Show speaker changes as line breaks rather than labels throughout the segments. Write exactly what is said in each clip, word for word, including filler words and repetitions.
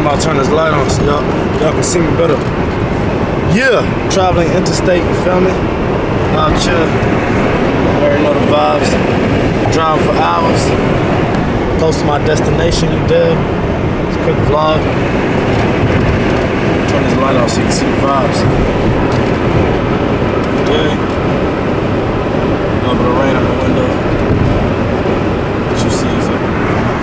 about to turn this light on so y'all y'all can see me better. Yeah, traveling interstate, you feel me? Out chill. Already know the vibes. Driving for hours. Close to my destination, you dig? It's a quick vlog. Turn this light off so you can see the vibes. You dig? A little bit of rain on the window. What you see is like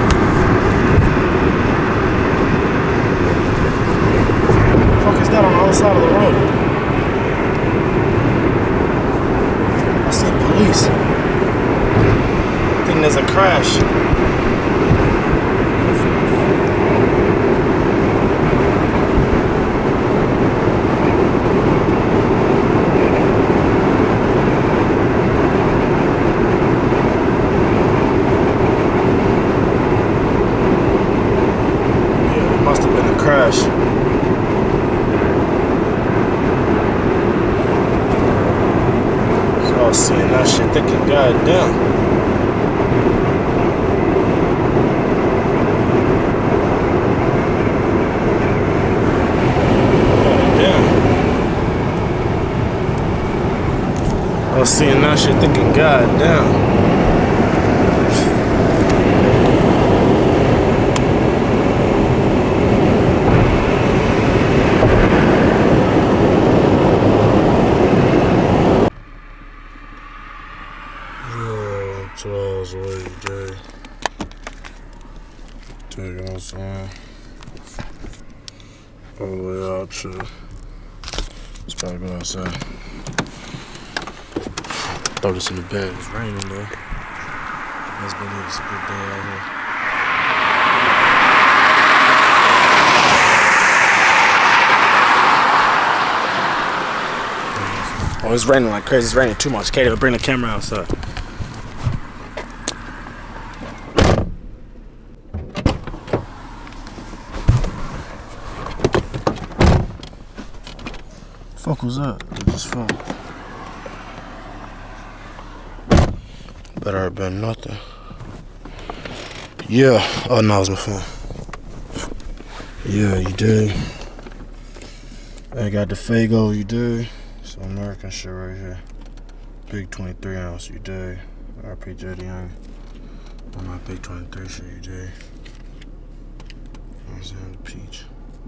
that on the other side of the road. I see police. I think there's a crash. Yeah, it must have been a crash. Seeing that shit, thinking, God damn. God damn. I was seeing that shit, thinking, God damn. Two hours away, Jay. You know what I'm saying? All the way out, chill. Let's probably go outside. Throw this in the bag. It's raining though. Let's believe it's a good day out here. Oh, it's raining like crazy. It's raining too much. Katie, bring the camera outside. Fuck was that? It just fell. Better have been nothing. Yeah. Oh no, it was my phone. Yeah, you did. I got the Fago, you did. Some American shit right here. Big twenty-three ounce, you did. R P J Young. On my big twenty-three shit, you did. You know what I'm saying? Peach.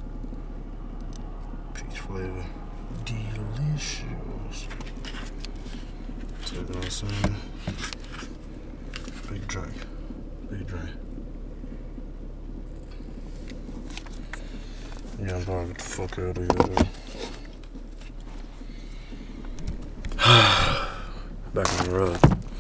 Peach flavor. Delicious. See what I'm saying? Big drink. Big drink. Yeah, I'm about to get the fuck out of here, though. Back on the road.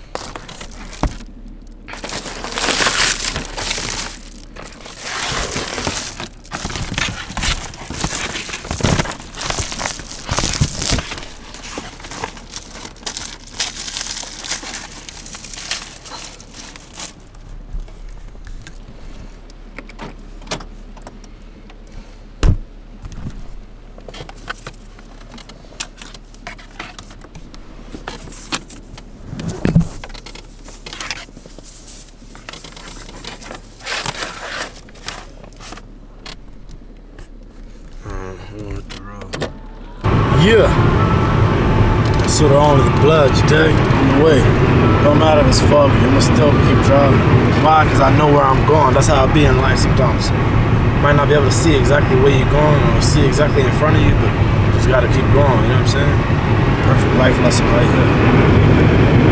Yeah. So they're only the blood, you dig? On the way. Don't matter if it's foggy, I'm gonna still keep driving. Why? Because I know where I'm going. That's how I be in life sometimes. You might not be able to see exactly where you're going or see exactly in front of you, but you just gotta keep going, you know what I'm saying? Perfect life lesson right here.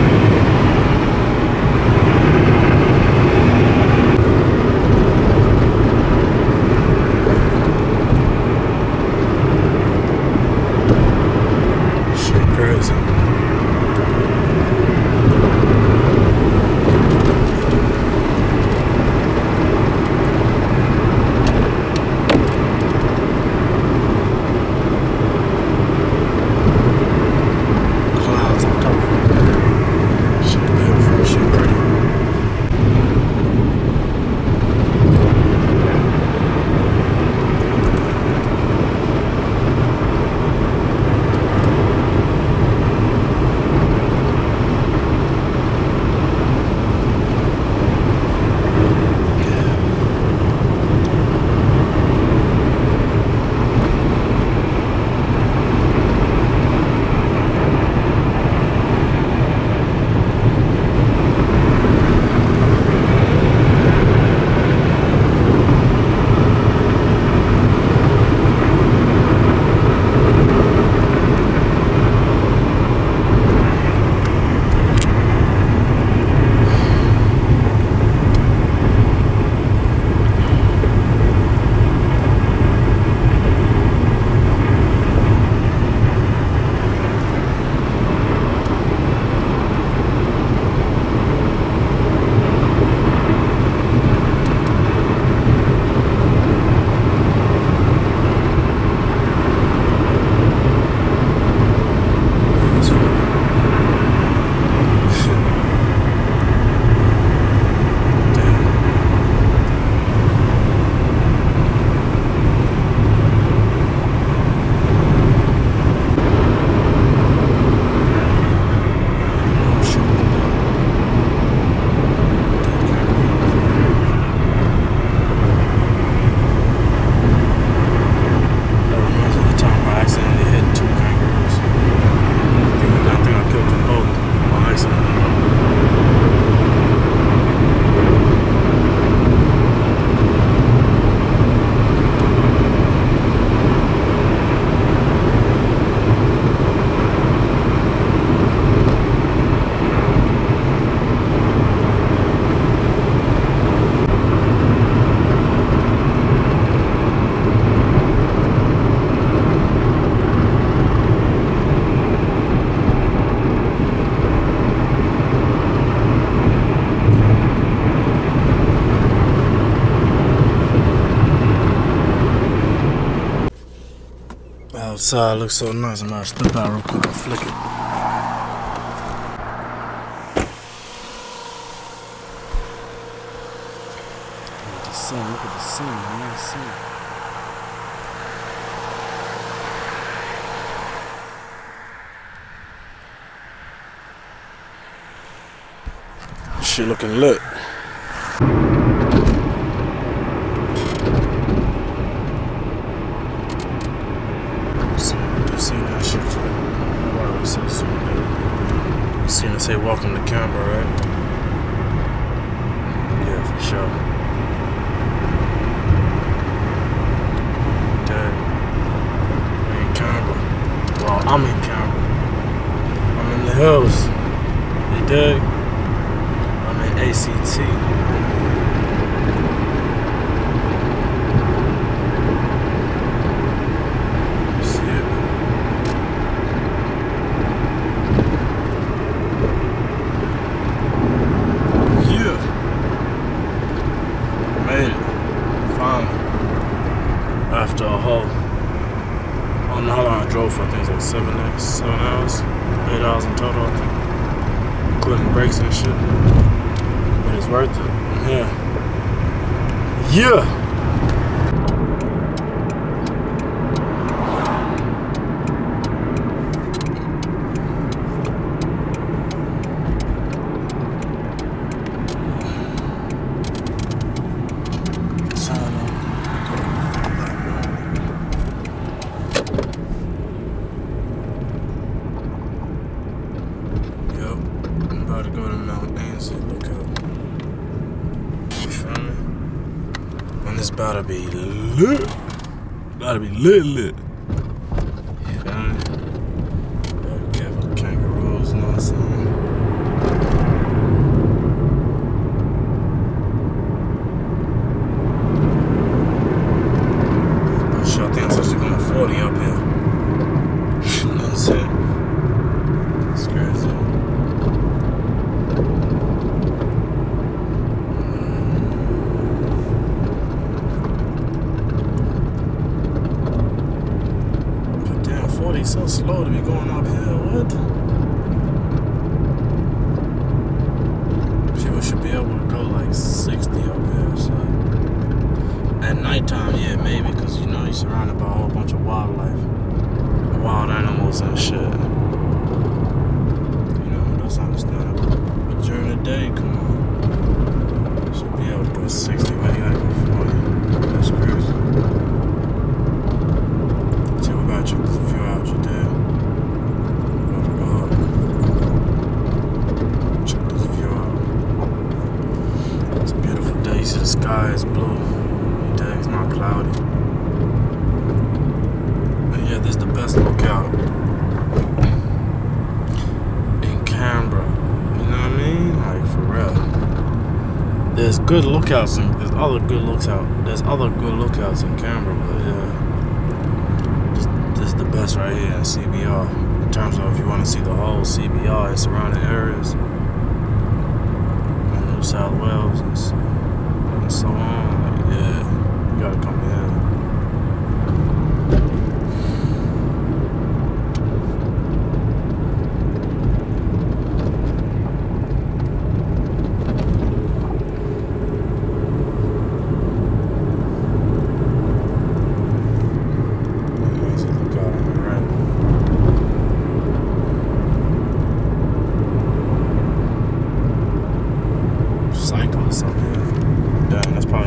Clouds on top of it. Outside looks so nice. I'm gonna step out real quick and flick it. Look at the sun, look at the sun, man. Sun. Shit looking lit. Seen it say welcome to Canberra, right? Yeah, for sure. Dang. We're in Canberra. Well, I'm in Canberra. I'm in the hills. You dig? I'm in A C T. After a whole, I don't know how long I drove for. I think it's like seven, seven hours, eight hours in total. I think, including breaks and shit. But it's worth it. Yeah. Yeah. To go to Mount Ansley, look up. You feel me? And this about to be lit. About to be lit, lit. You feel me? Gotta be careful with kangaroos, you know what I'm saying? I'm sure I think I'm supposed to be going forty up here. You know what I'm saying? It's crazy. So slow to be going up here, what? People should be able to go like sixty up here, so. At nighttime, yeah, maybe, because you know you're surrounded by a whole bunch of wildlife, wild animals and shit. You know, that's understandable. But during the day, come on. You should be able to go sixty, why you gotta go forty? That's crazy. So we gotta check this view out you did. Check this view out. It's a beautiful day. You see the sky is blue. You dig? It's not cloudy. And yeah, this is the best lookout in Canberra. You know what I mean? Like for real. There's good lookouts and there's other good lookout. There's other good lookouts in Canberra, but yeah. This is the best right here in C B R. In terms of if you want to see the whole C B R and surrounding areas, and New South Wales and so, and so on, like, yeah, you gotta come here. Cyclists up here. Damn, that's probably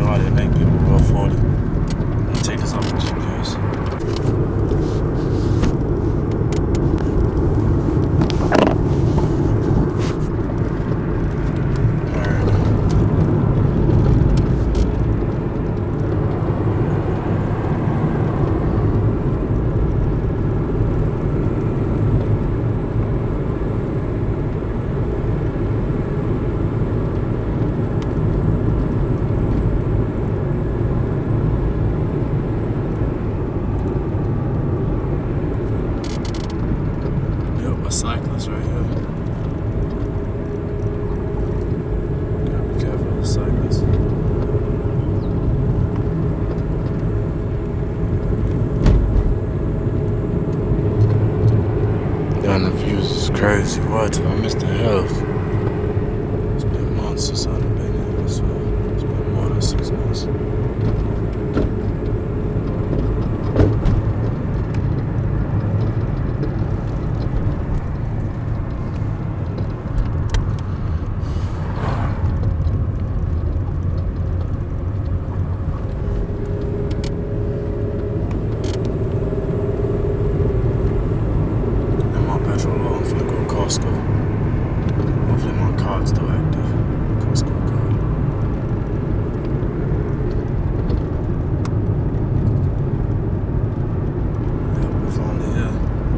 Right, I missed the health. It's been months since I've been here, so it's been more than six months. Hopefully my card's still active. Costco card. Yeah, we're finally here.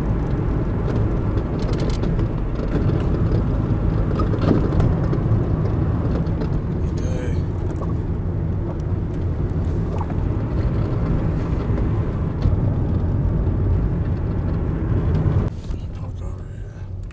Today. Park over here.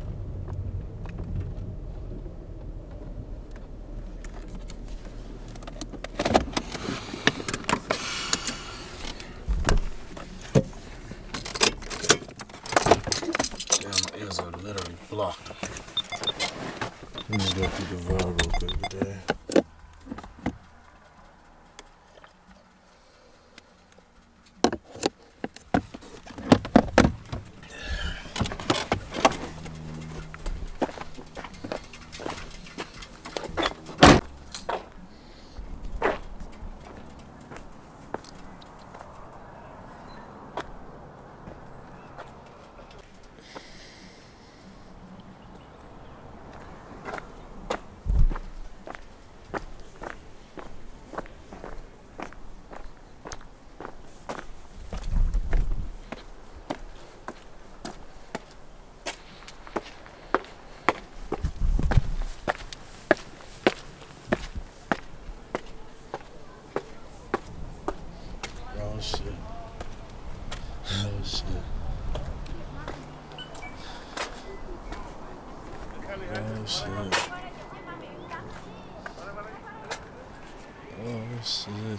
My ears are literally blocked. Let me just go through the vibe real quick today. Oh shit. Oh shit. Oh shit. Oh shit.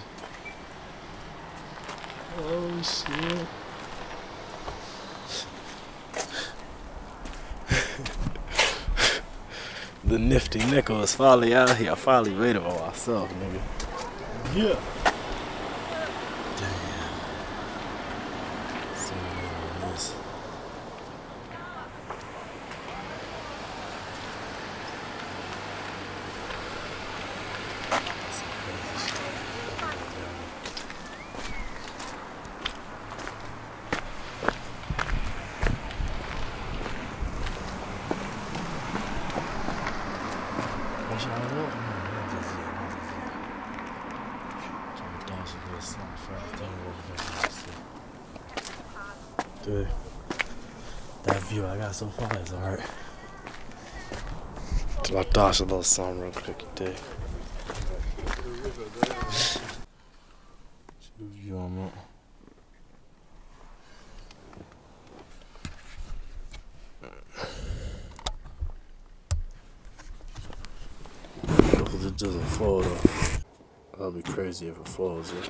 Oh shit. The nifty nickel is finally out here. I finally made it by myself, nigga. Yeah. Dude, that view I got so far is alright. Till I dodge a little something real quick, dude. The view I'm at. Hopefully it doesn't fall though. That'll be crazy if it falls, yeah.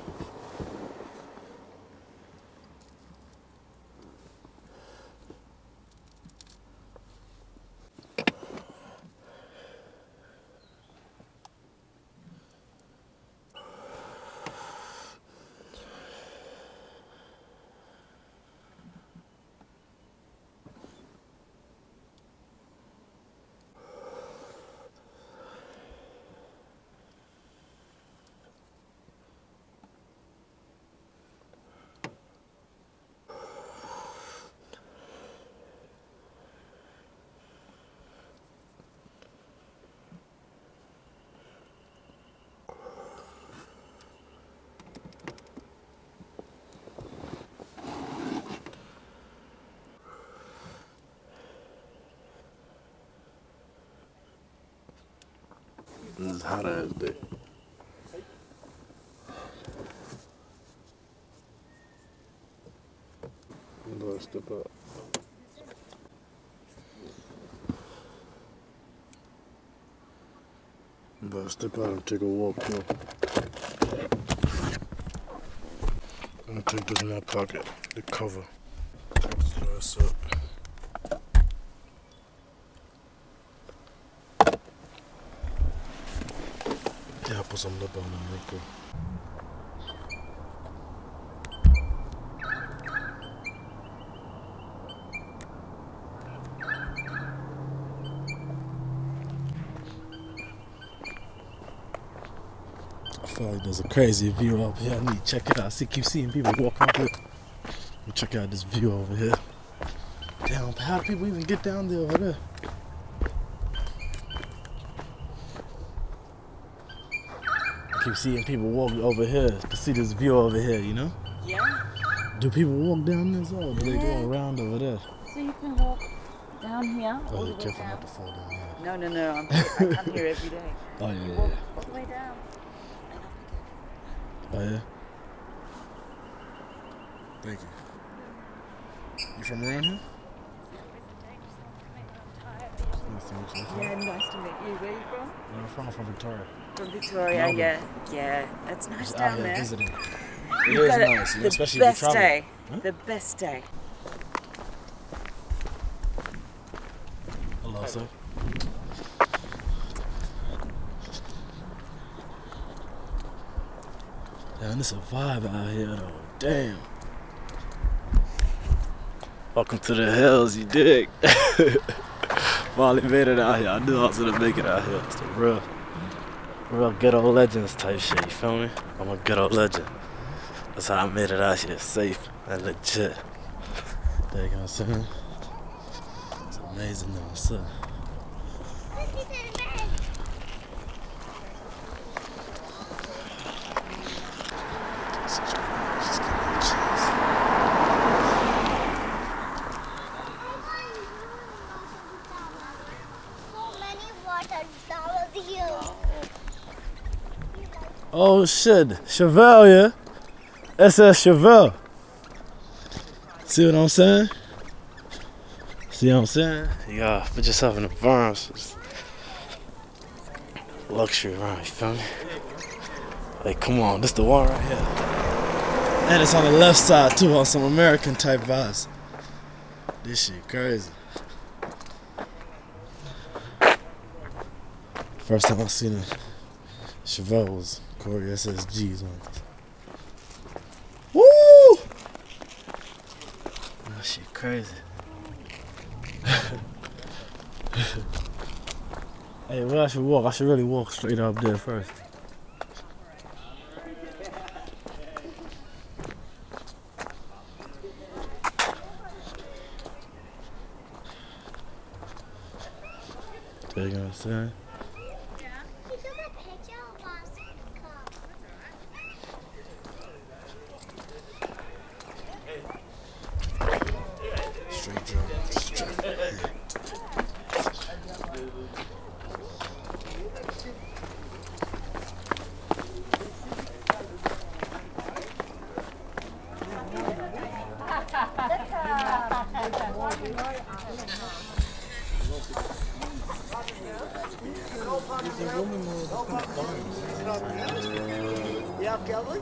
This is hot ass day. I'm gonna step up. I'm about to step out and take a walk too. I'm gonna take this in my pocket, the cover. So that's up. Yeah, I'll put some lip on them real quick. I feel like there's a crazy view up here. I need to check it out. I see, keep seeing people walking up here. Let me check out this view over here. Damn, how do people even get down there over there? I keep seeing people walk over here to see this view over here, you know?
Yeah.
Do people walk down this or do they go around over there?
So you can walk down here.
Oh,
all
yeah,
the way
careful
down.
not to fall down there.
No, no, no. I'm here, I come here every day.
Oh, yeah,
You
yeah,
walk
yeah.
all the way down.
Oh, yeah? Thank you. You from around here? Nice to meet you.
Yeah, nice to meet you. Where are you from?
I'm from, I'm from Victoria.
From Victoria,
Melbourne.
yeah. Yeah, it's nice
Just out
down
here
there.
visiting. It
You've
is
got it-
nice, you know,
the
especially if
best
you travel.
day.
Huh?
The best day.
Hello, sir. Damn, it's a vibe out here though. Damn. Welcome to the hills, you dig? Finally made it out here. I knew I was gonna make it out here. It's the real, real ghetto legends type shit, you feel me? I'm a ghetto legend. That's how I made it out here, safe and legit. There you go, what I'm saying? It's amazing though, sir. Oh shit, Chevelle, yeah? S S Chevelle. See what I'm saying? See what I'm saying? You gotta put yourself in the environment. It's luxury around, you feel me? Like, come on, this the one right here. And it's on the left side too, on some American type vibes. This shit crazy. First time I seen a Chevelle was Corey S S G's on it. Woo! That shit crazy. Hey, where I should walk? I should really walk straight up there first. There you go, what I'm saying? Straight drop, straight.
Yeah, Kelly?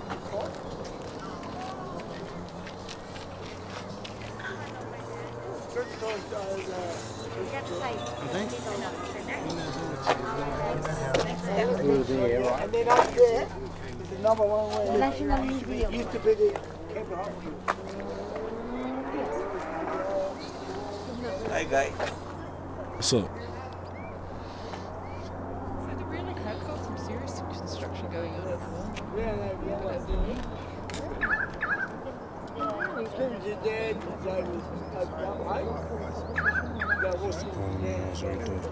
And then up there, there's another one where
National Museum.
it used to be the Cape Harbor. Hi, guy.
What's up?
So they really have got some serious construction going on at home.
Yeah, yeah, yeah. As soon as you're dead, it's like, uh, right? Yeah, we'll see.
It's right there.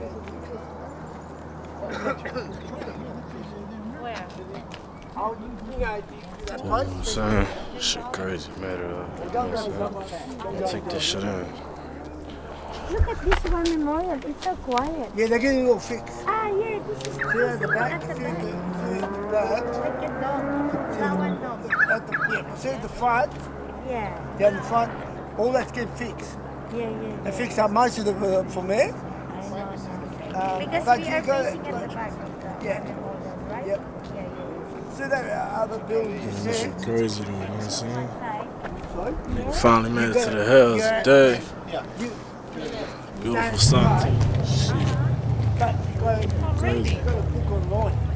Where?
How do you think I did that?
You know what I'm saying? Shit crazy, man. Uh, you know what I'm saying? Take this shit in.
Look at this one memorial. It's so quiet.
Yeah, they're getting a little fixed.
Ah, yeah, this is
See at the back?
That's
See
a
at the,
back.
see at the back?
Like a dog. Flower dog.
At the, yeah, see at the front?
Yeah.
Down the front, all that's getting fixed.
Yeah, yeah.
They fixed up most of the uh, from there.
I know.
Um,
Because
but
we
you
are
got-
facing at the back of the
Yeah.
memorial, right?
Yep.
Yeah, yeah.
See that uh, other building just
This
there?
shit crazy, though, you know what I'm saying?
Side.
Nigga finally made it to the hills today.
You,
Beautiful sun.
but you got, you got, you got a book online.